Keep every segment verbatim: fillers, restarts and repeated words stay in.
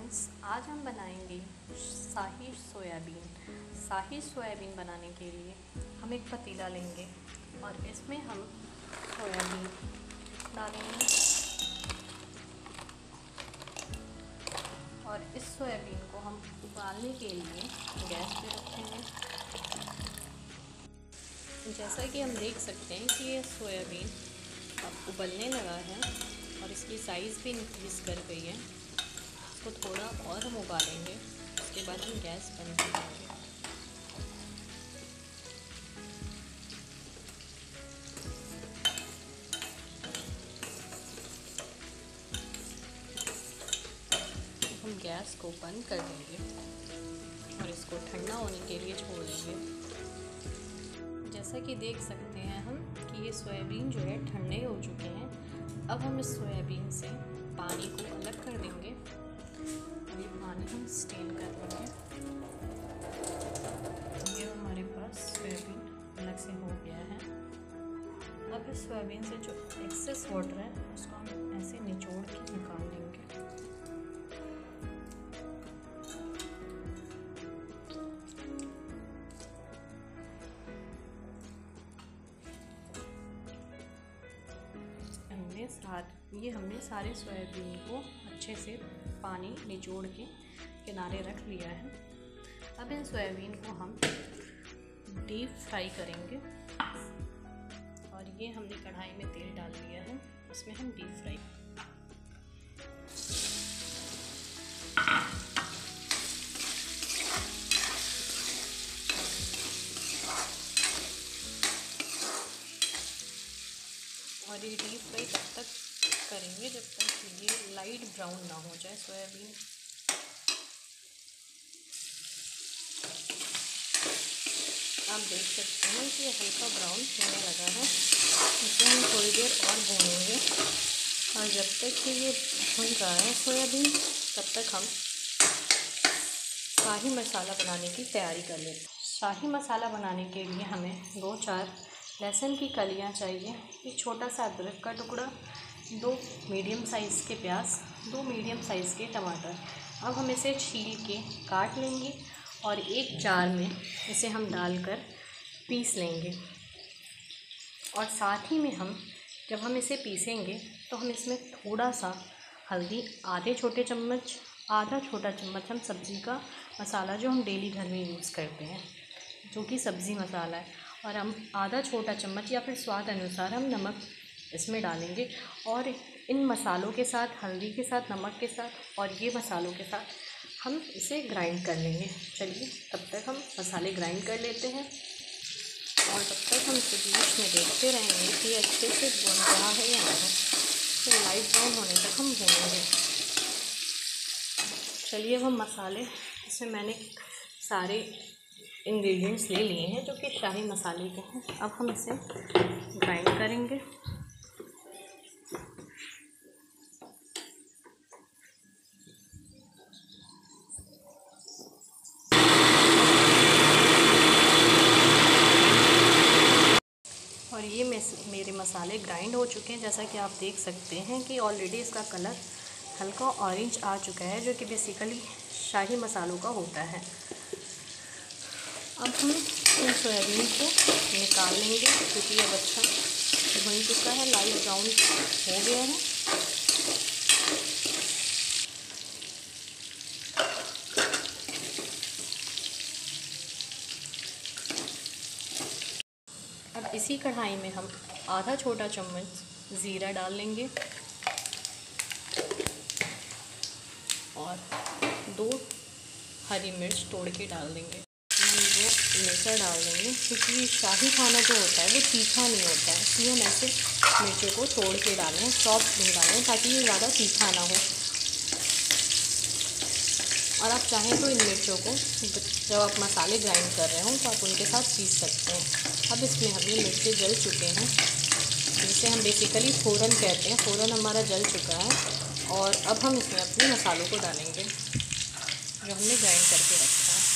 Friends, आज हम बनाएंगे शाही सोयाबीन। शाही सोयाबीन बनाने के लिए हम एक पतीला लेंगे और इसमें हम सोयाबीन डालेंगे और इस सोयाबीन को हम उबालने के लिए गैस पे रखेंगे। जैसा कि हम देख सकते हैं कि ये सोयाबीन अब उबलने लगा है और इसकी साइज़ भी इंक्रीज़ कर गई है। इसको थोड़ा और हम उबालेंगे, उसके बाद हम गैस बंद कर देंगे। हम गैस को बंद कर देंगे और इसको ठंडा होने के लिए छोड़ देंगे। जैसा कि देख सकते हैं हम कि ये सोयाबीन जो है ठंडे हो चुके हैं। अब हम इस सोयाबीन से पानी को अलग कर देंगे। ये पानी हम स्टेन कर देंगे। ये हमारे पास सोयाबीन अलग से हो गया है। अब इस सोयाबीन से जो एक्सेस वाटर है उसको हम ऐसे निचोड़ के निकाल देंगे। हमने साथ ये हमने सारे सोयाबीन को अच्छे से पानी निचोड़ के किनारे रख लिया है। अब इन सोयाबीन को हम डीप फ्राई करेंगे और ये हमने कढ़ाई में तेल डाल दिया है, इसमें हम डीप फ्राई और ये डीप फ्राई तब तक करेंगे जब तक ये लाइट ब्राउन ना हो जाए सोयाबीन। आप देख सकते हैं कि ये हल्का ब्राउन होने लगा है। इसे हम थोड़ी देर और भूनेंगे और जब तक कि ये भुन रहा है सोयाबीन तब तक हम शाही मसाला बनाने की तैयारी कर लेते हैं। शाही मसाला बनाने के लिए हमें दो चार लहसुन की कलियां चाहिए, एक छोटा सा अदरक का टुकड़ा, दो मीडियम साइज़ के प्याज, दो मीडियम साइज़ के टमाटर। अब हम इसे छील के काट लेंगे और एक जार में इसे हम डालकर पीस लेंगे। और साथ ही में हम जब हम इसे पीसेंगे तो हम इसमें थोड़ा सा हल्दी, आधे छोटे चम्मच आधा छोटा चम्मच हम सब्ज़ी का मसाला जो हम डेली घर में यूज़ करते हैं जो कि सब्ज़ी मसाला है, और हम आधा छोटा चम्मच या फिर स्वाद अनुसार हम नमक इसमें डालेंगे। और इन मसालों के साथ, हल्दी के साथ, नमक के साथ और ये मसालों के साथ हम इसे ग्राइंड कर लेंगे। चलिए तब तक हम मसाले ग्राइंड कर लेते हैं और तब तक हम इसे बीच में देखते रहेंगे कि ये अच्छे से भुन रहा है या नहीं। तो लाइट ब्राउन होने तक हम भूनेंगे। चलिए हम मसाले, इसमें मैंने सारे इंग्रेडिएंट्स ले लिए हैं जो कि शाही मसाले के हैं। अब हम इसे ग्राइंड करेंगे। और ये मेरे मसाले ग्राइंड हो चुके हैं। जैसा कि आप देख सकते हैं कि ऑलरेडी इसका कलर हल्का ऑरेंज आ चुका है, जो कि बेसिकली शाही मसालों का होता है। अब हम इन सोयाबीन को निकाल लेंगे क्योंकि अब अच्छा भुन चुका है, लाइट ब्राउन हो गया है। अब इसी कढ़ाई में हम आधा छोटा चम्मच ज़ीरा डाल लेंगे और दो हरी मिर्च तोड़ के डाल देंगे। हम वो मिर्चा डाल देंगे क्योंकि शाही खाना जो होता है वो तीखा नहीं होता है, इसलिए हम ऐसे मिर्चों को तोड़ के डालें, सॉफ्ट नहीं डालें ताकि ये ज़्यादा तीखा ना हो। और आप चाहें तो इन मिर्चों को जब आप मसाले ग्राइंड कर रहे हो तो आप उनके साथ पीस सकते हैं। अब इसमें हमें मिर्चें जल चुके हैं, जिसे हम बेसिकली फ़ौरन कहते हैं। फ़ौरन हमारा जल चुका है और अब हम इसमें अपने मसालों को डालेंगे जो हमने ग्राइंड करके रखा है।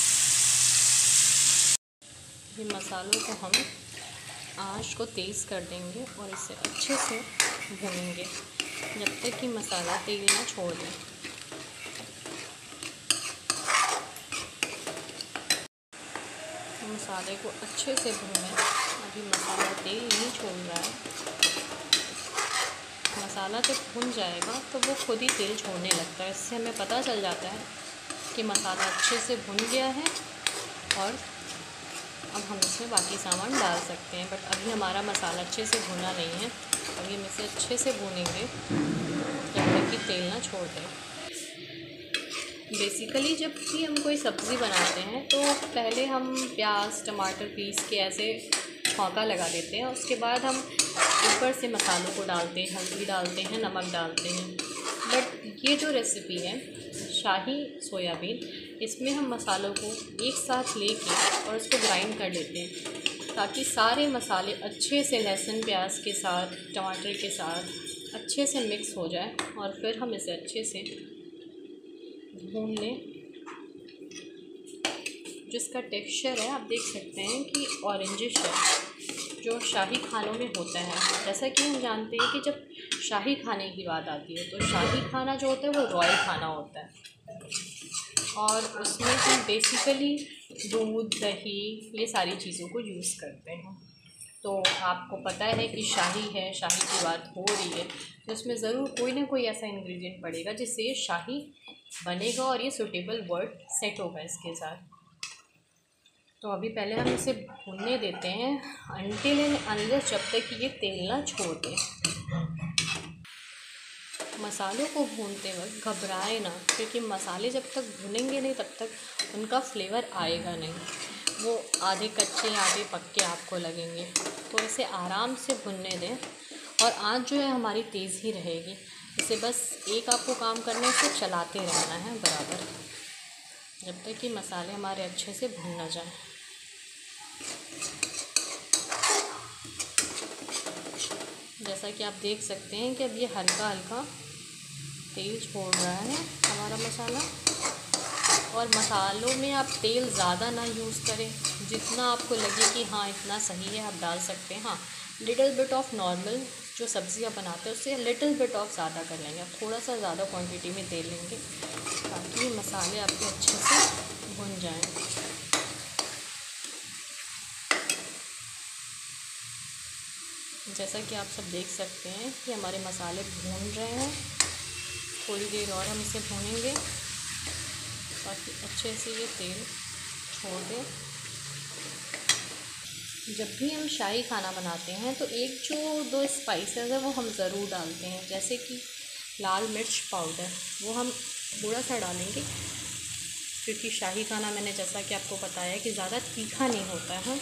ये मसालों को हम आंच को तेज़ कर देंगे और इसे अच्छे से भूनेंगे जब तक कि मसाला तेल ना छोड़ दे। मसाले को अच्छे से भूनें। अभी मसाला तेल नहीं छोड़ रहा है। मसाला जब भुन जाएगा तो वो खुद ही तेल छोड़ने लगता है। इससे हमें पता चल जाता है कि मसाला अच्छे से भुन गया है और अब हम इसमें बाकी सामान डाल सकते हैं। बट अभी हमारा मसाला अच्छे से भुना नहीं है। अभी हम इसे अच्छे से भूनेंगे जब तक कि तेल ना छोड़ दे। बेसिकली जब भी हम कोई सब्ज़ी बनाते हैं तो पहले हम प्याज टमाटर पीस के ऐसे छौंका लगा देते हैं। उसके बाद हम ऊपर से मसालों को डालते हैं, हल्दी डालते हैं, नमक डालते हैं। बट ये जो रेसिपी है शाही सोयाबीन, इसमें हम मसालों को एक साथ लेके और उसको ग्राइंड कर लेते हैं ताकि सारे मसाले अच्छे से लहसुन प्याज के साथ टमाटर के साथ अच्छे से मिक्स हो जाए और फिर हम इसे अच्छे से भून लें। जिसका टेक्सचर है आप देख सकते हैं कि ऑरेंजिश है, जो शाही खानों में होता है। जैसा कि हम जानते हैं कि जब शाही खाने की बात आती है तो शाही खाना जो होता है वो रॉयल खाना होता है और उसमें हम बेसिकली दूध दही ये सारी चीज़ों को यूज़ करते हैं। तो आपको पता है कि शाही है, शाही की बात हो रही है तो उसमें ज़रूर कोई ना कोई ऐसा इंग्रेडिएंट पड़ेगा जिससे ये शाही बनेगा और ये सूटेबल वर्ड सेट होगा इसके साथ। तो अभी पहले हम इसे भूनने देते हैं अनटिल एंड अनलेस जब तक कि ये तेल ना छोड़ दे। मसालों को भूनते वक्त घबराए ना, क्योंकि मसाले जब तक भूनेंगे नहीं तब तक उनका फ्लेवर आएगा नहीं। वो आधे कच्चे आधे पक्के आपको लगेंगे। तो इसे आराम से भुनने दें और आँच जो है हमारी तेज़ ही रहेगी। इसे बस एक आपको काम करने से चलाते रहना है बराबर, जब तक कि मसाले हमारे अच्छे से भुन ना जाए। जैसा कि आप देख सकते हैं कि अब ये हल्का हल्का तेल छोड़ रहा है हमारा मसाला। और मसालों में आप तेल ज़्यादा ना यूज़ करें, जितना आपको लगे कि हाँ इतना सही है आप डाल सकते हैं। हाँ, लिटिल बिट ऑफ नॉर्मल जो सब्ज़ियाँ बनाते हैं उससे लिटिल बिट ऑफ ज़्यादा कर लेंगे। आप थोड़ा सा ज़्यादा क्वांटिटी में तेल लेंगे ताकि ये मसाले आपके अच्छे से भुन जाएं। जैसा कि आप सब देख सकते हैं कि हमारे मसाले भून रहे हैं। थोड़ी देर और हम इसे भूनेंगे ताकि अच्छे से ये तेल छोड़ दे। जब भी हम शाही खाना बनाते हैं तो एक जो दो स्पाइसेस है वो हम ज़रूर डालते हैं, जैसे कि लाल मिर्च पाउडर, वो हम थोड़ा सा डालेंगे क्योंकि शाही खाना मैंने जैसा कि आपको बताया कि ज़्यादा तीखा नहीं होता है।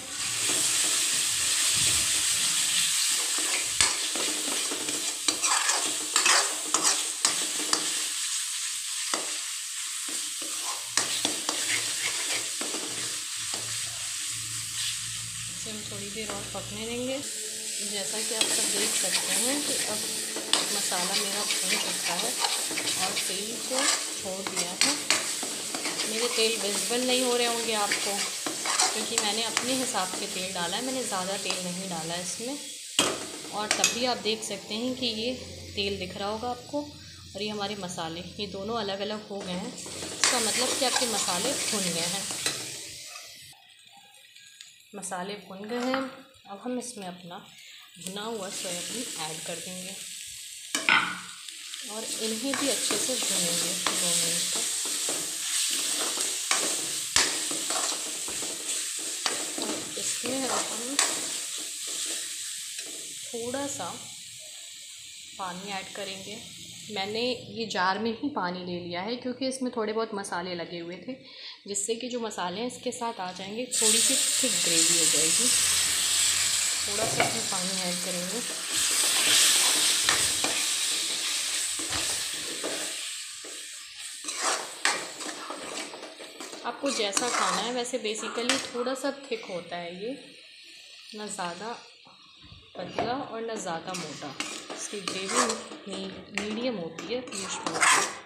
हम थोड़ी देर और पकने देंगे। जैसा कि आप सब देख सकते हैं कि अब मसाला मेरा भुन चुका है और तेल को छोड़ दिया है। मेरे तेल विजिबल नहीं हो रहे होंगे आपको क्योंकि मैंने अपने हिसाब से तेल डाला है, मैंने ज़्यादा तेल नहीं डाला है इसमें। और तब भी आप देख सकते हैं कि ये तेल दिख रहा होगा आपको और ये हमारे मसाले ये दोनों अलग अलग हो गए हैं। इसका मतलब कि आपके मसाले भुन गए हैं। मसाले भुन गए हैं। अब हम इसमें अपना भुना हुआ सोयाबीन ऐड कर देंगे और इन्हें भी अच्छे से भूनेंगे दो मिनट तक। और इसमें हम थोड़ा सा पानी ऐड करेंगे। मैंने ये जार में ही पानी ले लिया है क्योंकि इसमें थोड़े बहुत मसाले लगे हुए थे, जिससे कि जो मसाले हैं इसके साथ आ जाएंगे, थोड़ी सी थिक ग्रेवी हो जाएगी। थोड़ा सा इसमें पानी ऐड करेंगे। आपको जैसा खाना है वैसे, बेसिकली थोड़ा सा थिक होता है ये, ना ज़्यादा पतला और ना ज़्यादा मोटा। इसकी ग्रेवी मीडियम होती है, यूजुअली होती है।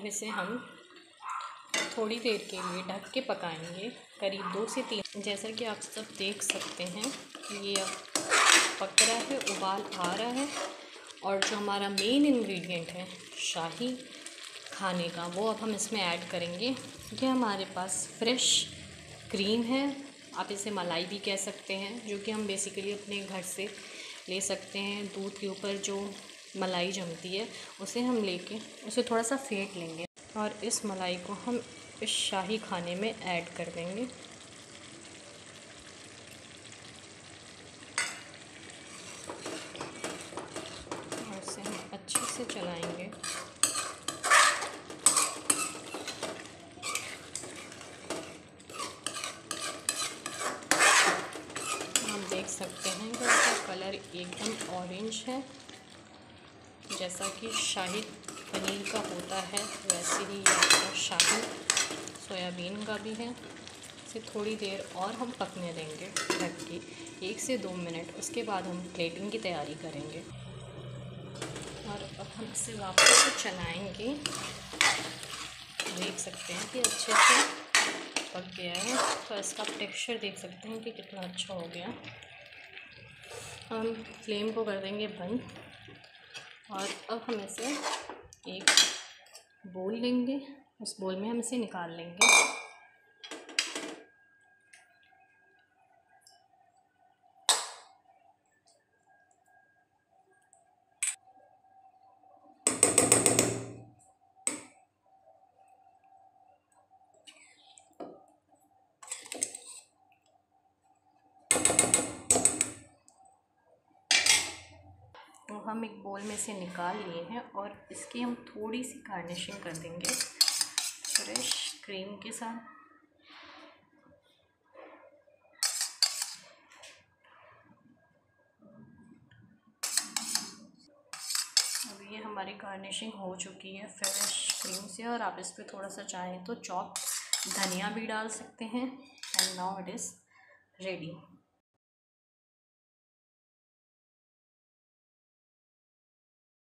अब इसे हम थोड़ी देर के लिए ढक के पकाएंगे, करीब दो से तीन। जैसा कि आप सब देख सकते हैं ये अब पक रहा है, उबाल आ रहा है। और जो हमारा मेन इंग्रेडिएंट है शाही खाने का, वो अब हम इसमें ऐड करेंगे। ये हमारे पास फ्रेश क्रीम है, आप इसे मलाई भी कह सकते हैं, जो कि हम बेसिकली अपने घर से ले सकते हैं। दूध के ऊपर जो मलाई जमती है उसे हम लेके उसे थोड़ा सा फेंट लेंगे और इस मलाई को हम इस शाही खाने में ऐड कर देंगे। और इसे हम अच्छे से चलाएंगे। हम देख सकते हैं कि इसका कलर एकदम ऑरेंज है, जैसा कि शाही पनीर का होता है वैसे ही ये शाही सोयाबीन का भी है। इसे थोड़ी देर और हम पकने देंगे ढक के, एक से दो मिनट। उसके बाद हम प्लेटिंग की तैयारी करेंगे और अब हम इसे वापस से चलाएंगे। देख सकते हैं कि अच्छे से पक गया है, तो इसका टेक्सचर देख सकते हैं कि कितना अच्छा हो गया। हम फ्लेम को कर देंगे बंद और अब हम इसे एक बोल लेंगे, उस बोल में हम इसे निकाल लेंगे। तो हम एक बोल में से निकाल लिए हैं और इसकी हम थोड़ी सी गार्निशिंग कर देंगे फ्रेश क्रीम के साथ। अब ये हमारी गार्निशिंग हो चुकी है फ्रेश क्रीम से, और आप इस पर थोड़ा सा चाहें तो चॉप धनिया भी डाल सकते हैं। And now it is ready.